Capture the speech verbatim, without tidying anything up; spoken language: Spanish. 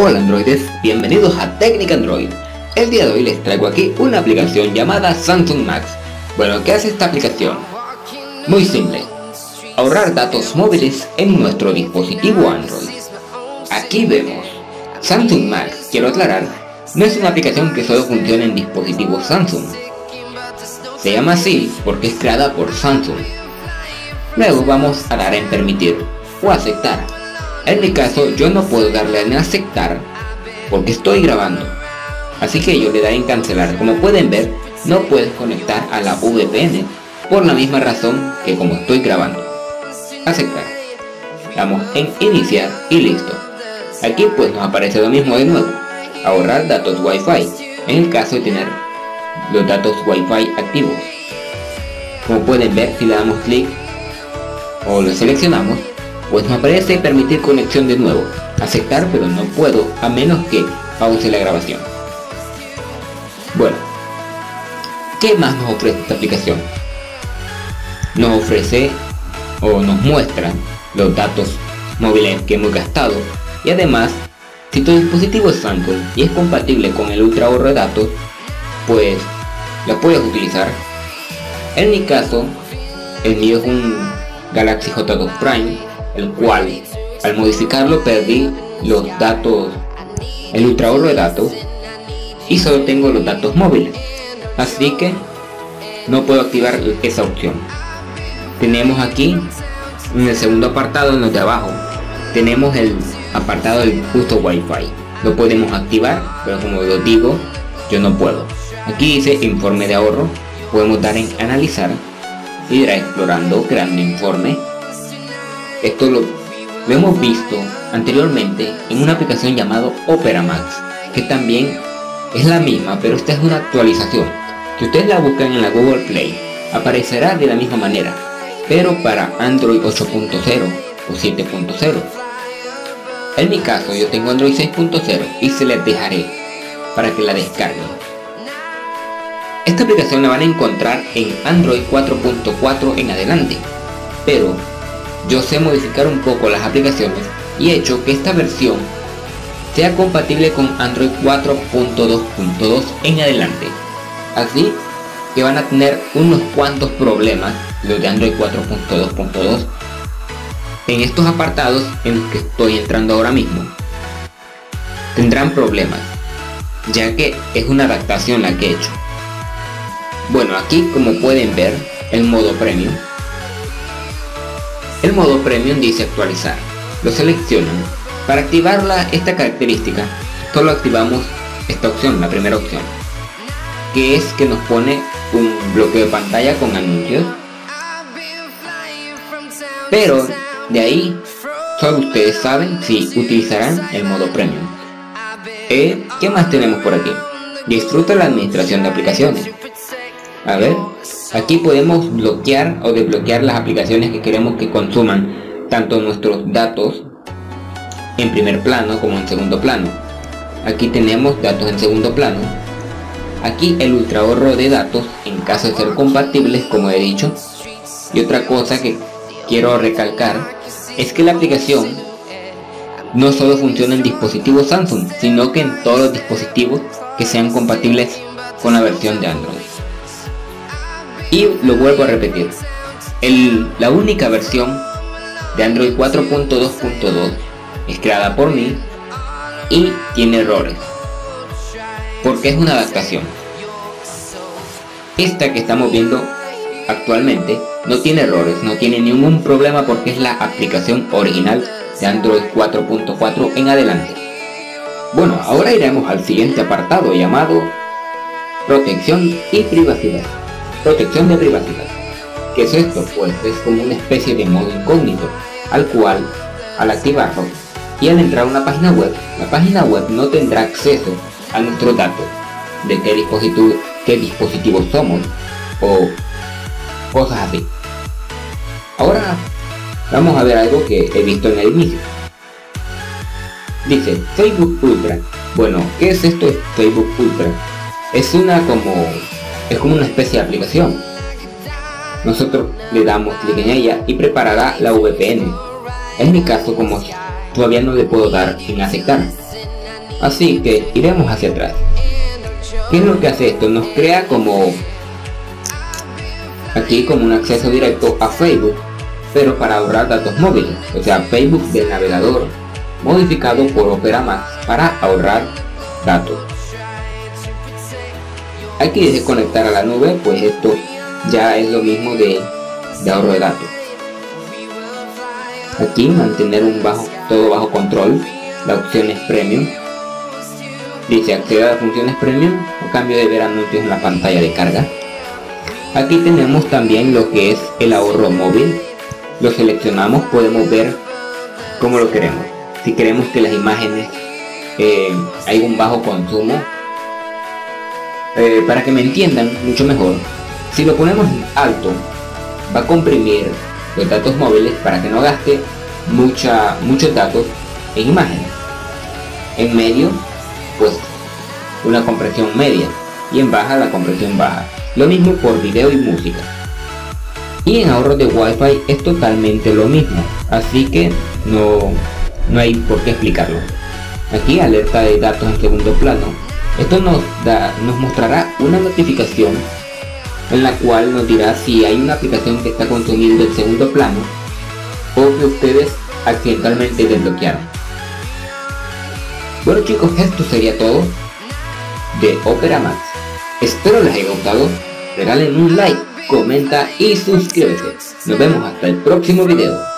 Hola androides, bienvenidos a Técnica Android. El día de hoy les traigo aquí una aplicación llamada Samsung Max. Bueno, ¿qué hace esta aplicación? Muy simple, ahorrar datos móviles en nuestro dispositivo Android. Aquí vemos, Samsung Max, quiero aclarar, no es una aplicación que solo funciona en dispositivos Samsung. Se llama así porque es creada por Samsung. Luego vamos a dar en permitir o aceptar. En mi caso yo no puedo darle en aceptar porque estoy grabando, así que yo le daré en cancelar. Como pueden ver, no puedes conectar a la V P N por la misma razón que como estoy grabando. Aceptar, damos en iniciar y listo. Aquí pues nos aparece lo mismo de nuevo, ahorrar datos Wi-Fi en el caso de tener los datos Wi-Fi activos. Como pueden ver, si le damos clic o lo seleccionamos, pues nos aparece permitir conexión de nuevo. Aceptar, pero no puedo a menos que pause la grabación. Bueno, ¿qué más nos ofrece esta aplicación? Nos ofrece o nos muestra los datos móviles que hemos gastado, y además, si tu dispositivo es Samsung y es compatible con el ultra ahorro de datos, pues lo puedes utilizar. En mi caso, el mío es un Galaxy J dos Prime, el cual al modificarlo perdí los datos, el ultra ahorro de datos, y solo tengo los datos móviles, así que no puedo activar esa opción. Tenemos aquí en el segundo apartado, en los de abajo, tenemos el apartado del uso Wi-Fi. Lo podemos activar, pero como lo digo, yo no puedo. Aquí dice informe de ahorro, podemos dar en analizar y irá explorando, creando informe. Esto lo, lo hemos visto anteriormente en una aplicación llamada Opera Max, que también es la misma, pero esta es una actualización. Si ustedes la buscan en la Google Play, aparecerá de la misma manera, pero para Android ocho punto cero o siete punto cero. En mi caso yo tengo Android seis punto cero y se les dejaré para que la descarguen. Esta aplicación la van a encontrar en Android cuatro punto cuatro en adelante, pero yo sé modificar un poco las aplicaciones y he hecho que esta versión sea compatible con Android cuatro punto dos punto dos en adelante. Así que van a tener unos cuantos problemas los de Android cuatro punto dos punto dos en estos apartados en los que estoy entrando ahora mismo. Tendrán problemas, ya que es una adaptación la que he hecho. Bueno, aquí como pueden ver, el modo premium. El modo premium dice actualizar. Lo seleccionan. Para activarla, esta característica, solo activamos esta opción, la primera opción, que es que nos pone un bloqueo de pantalla con anuncios. Pero de ahí, solo ustedes saben si utilizarán el modo premium. Eh, ¿Qué más tenemos por aquí? Disfruta la administración de aplicaciones. A ver, aquí podemos bloquear o desbloquear las aplicaciones que queremos que consuman tanto nuestros datos en primer plano como en segundo plano. Aquí tenemos datos en segundo plano. Aquí el ultra ahorro de datos en caso de ser compatibles, como he dicho. Y otra cosa que quiero recalcar es que la aplicación no solo funciona en dispositivos Samsung, sino que en todos los dispositivos que sean compatibles con la versión de Android. Y lo vuelvo a repetir, el, la única versión de Android cuatro punto dos punto dos es creada por mí y tiene errores, porque es una adaptación. Esta que estamos viendo actualmente no tiene errores, no tiene ningún problema porque es la aplicación original de Android cuatro punto cuatro en adelante. Bueno, ahora iremos al siguiente apartado llamado protección y privacidad. Protección de privacidad. ¿Qué es esto? Pues es como una especie de modo incógnito, al cual, al activarlo y al entrar a una página web, la página web no tendrá acceso a nuestros datos, de qué dispositivo, qué dispositivos somos o cosas así. Ahora vamos a ver algo que he visto en el inicio. Dice Facebook Ultra. Bueno, ¿qué es esto de Facebook Ultra? Es una como es como una especie de aplicación. Nosotros le damos clic en ella y preparará la V P N. En mi caso, como todavía no le puedo dar en aceptar, Así que iremos hacia atrás. ¿Qué es lo que hace esto? Nos crea como aquí como un acceso directo a Facebook, pero para ahorrar datos móviles, o sea, Facebook del navegador modificado por Opera Max para ahorrar datos. Aquí desde conectar a la nube, pues esto ya es lo mismo de, de ahorro de datos. Aquí mantener un bajo, todo bajo control, la opción es Premium. Dice acceder a las funciones Premium a cambio de ver anuncios en la pantalla de carga. Aquí tenemos también lo que es el ahorro móvil. Lo seleccionamos, podemos ver cómo lo queremos. Si queremos que las imágenes eh, hay un bajo consumo, eh, para que me entiendan mucho mejor, si lo ponemos en alto va a comprimir los datos móviles para que no gaste mucha, muchos datos en imágenes. En medio, pues una compresión media, y en baja la compresión baja. Lo mismo por video y música. Y en ahorro de Wi-Fi es totalmente lo mismo, así que no, no hay por qué explicarlo. Aquí alerta de datos en segundo plano. Esto nos, da, nos mostrará una notificación en la cual nos dirá si hay una aplicación que está consumiendo el segundo plano o que ustedes accidentalmente desbloquearon. Bueno chicos, esto sería todo de Opera Max. Espero les haya gustado. Regalen un like, comenta y suscríbete. Nos vemos hasta el próximo video.